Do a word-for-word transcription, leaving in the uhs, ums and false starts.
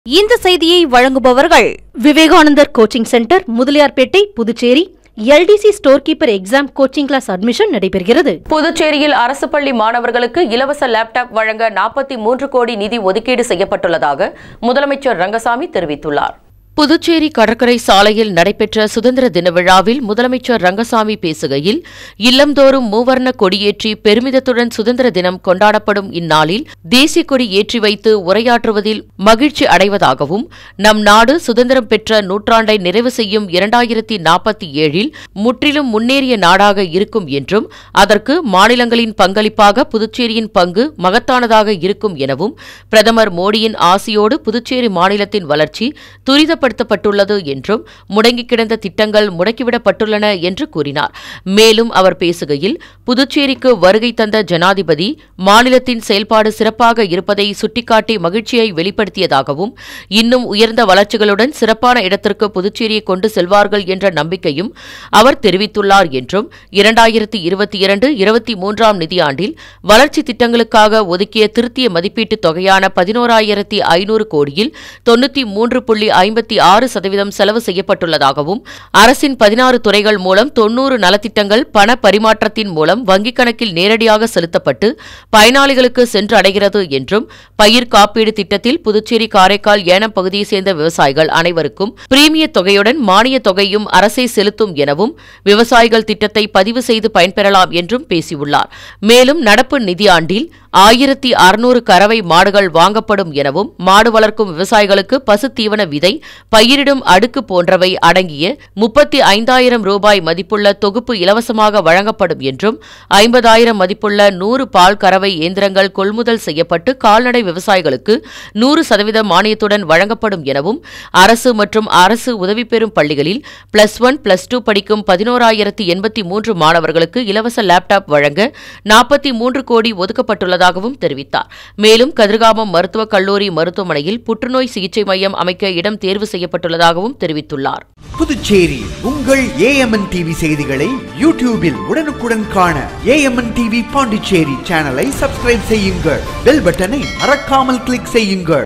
இந்த செய்தியை வழங்குபவர்கள் Vivekanandar coaching centre, Mudaliarpet, Puducherry. LDC store keeper exam coaching class admission நடைபெறுகிறது. புதுச்சேரியில் அரசு பள்ளி மாணவர்களுக்கு இலவச லேப்டாப் வழங்க நாற்பத்தி மூன்று கோடி நிதி ஒதுக்கீடு செய்யப்பட்டுள்ளதாக முதலமைச்சர் ரங்கசாமி தெரிவித்துள்ளார். புதுச்சேரி கடற்கரை சாலையில் நடைபெற்ற சுதந்திர தின விழாவில் முதலமைச்சர் ரங்கசாமி பேசுகையில், இல்லந்தோறும் மூவர்ண கொடியேற்றி பெருமிதத்துடன் சுதந்திர தினம் கொண்டாடப்படும் இந்நாளில் தேசிய கொடி ஏற்றி வைத்து உரையாற்றுவதில் மகிழ்ச்சி அடைவதாகவும், நம் நாடு சுதந்திரம் பெற்ற நூற்றாண்டை நிறைவு செய்யும் இரண்டாயிரத்தி நாற்பத்தி ஏழில் முற்றிலும் முன்னேறிய நாடாக இருக்கும் என்றும், அதற்கு மாநிலங்களின் பங்களிப்பாக புதுச்சேரியின் பங்கு மகத்தானதாக இருக்கும் எனவும், பிரதமர் மோடியின் ஆசியோடு புதுச்சேரி மாநிலத்தின் வளர்ச்சி துரித படுத்தப்பட்டுள்ளது என்றும், முடங்கி கிடந்த திட்டங்கள் முடக்கிவிடப்பட்டுள்ளன என்று கூறினார். மேலும் அவர் பேசுகையில், புதுச்சேரிக்கு வருகை தந்த ஜனாதிபதி மாநிலத்தின் செயல்பாடு சிறப்பாக இருப்பதை சுட்டிக்காட்டி மகிழ்ச்சியை வெளிப்படுத்தியதாகவும், இன்னும் உயர்ந்த வளர்ச்சிகளுடன் சிறப்பான இடத்திற்கு புதுச்சேரியை கொண்டு செல்வார்கள் என்ற நம்பிக்கையும் அவர் தெரிவித்துள்ளார் என்றும், இரண்டாயிரத்தி இருபத்தி இரண்டு இருபத்தி மூன்றாம் நிதியாண்டில் வளர்ச்சி திட்டங்களுக்காக ஒதுக்கிய திருத்திய மதிப்பீட்டு தொகையான பதினோராயிரத்தி ஐநூறு கோடியில் தொன்னூற்றி மூன்று புள்ளி ஐம்பத்தி ஆறு சதவீதம் செலவு செய்யப்பட்டுள்ளதாகவும், அரசின் பதினாறு துறைகள் மூலம் தொன்னூறு நலத்திட்டங்கள் பண பரிமாற்றத்தின் மூலம் வங்கிக் கணக்கில் நேரடியாக செலுத்தப்பட்டு பயனாளிகளுக்கு சென்று அடைகிறது என்றும், பயிர் காப்பீடு திட்டத்தில் புதுச்சேரி, காரைக்கால், ஏனம் பகுதியைச் சேர்ந்த விவசாயிகள் அனைவருக்கும் பிரீமிய தொகையுடன் மானிய தொகையும் அரசே செலுத்தும் எனவும், விவசாயிகள் திட்டத்தை பதிவு செய்து பயன்பெறலாம் என்றும் பேசியுள்ளார். மேலும் நடப்பு நிதியாண்டில் ஆயிரத்தி அறுநூறு கறவை மாடுகள் வாங்கப்படும் எனவும், மாடு வளர்க்கும் விவசாயிகளுக்கு பசு தீவன விதை, பயிரிடும் அடுக்கு போன்றவை அடங்கிய முப்பத்தி ஐந்தாயிரம் ரூபாய் மதிப்புள்ள தொகுப்பு இலவசமாக வழங்கப்படும் என்றும், ஐம்பதாயிரம் மதிப்புள்ள நூறு பால் கறவை இயந்திரங்கள் கொள்முதல் செய்யப்பட்டு கால்நடை விவசாயிகளுக்கு நூறு சதவீத மானியத்துடன் வழங்கப்படும் எனவும், அரசு மற்றும் அரசு உதவி பெறும் பள்ளிகளில் பிளஸ் ஒன் பிளஸ் டூ படிக்கும் பதினோராயிரத்தி எண்பத்தி மூன்று மாணவர்களுக்கு இலவச லேப்டாப் வழங்க நாற்பத்தி மூன்று கோடி ஒதுக்கப்பட்டுள்ளதாகவும் தெரிவித்தார். மேலும் கதிர்காமம் மருத்துவக் கல்லூரி மருத்துவமனையில் புற்றுநோய் சிகிச்சை மையம் அமைக்க இடம் தேர்வு செய்யப்பட்டுள்ளதாகவும் தெரிவித்துள்ளார். புதுச்சேரி உங்கள் ஏஎம்என்டிவி செய்திகளை யூடியூபில் உடனுக்குடன் காண ஏஎம்என்டிவி பாண்டிச்சேரி சேனலை சப்ஸ்கிரைப் செய்யுங்கள். பெல் பட்டனை மறக்காமல் கிளிக் செய்யுங்கள்.